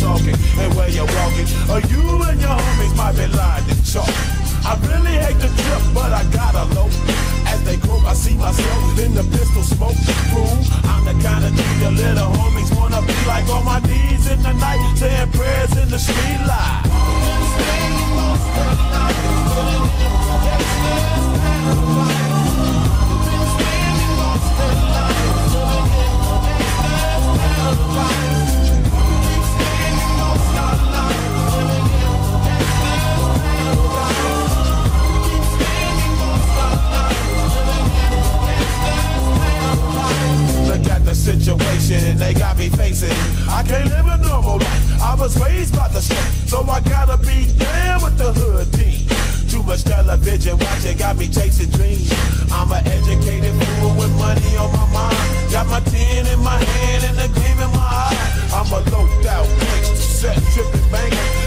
talking and where you're walking. Or you and your homies might be lying to chalk. I really hate the trip, but I gotta low. As they croak, I see myself in the pistol smoke. Fool, I'm the kind of dude your little homies wanna be like, on my knees in the night, saying prayers in the street light. Look at the situation they got me facing. I can't live a normal life. I was raised by the street, so I gotta be down with the hood team. Too much television watching got me chasing dreams. I'm an educated fool with money on my mind. Got my 10 in my hand and a gleam in my eye. I'm a low-out gangster, set tripping banker.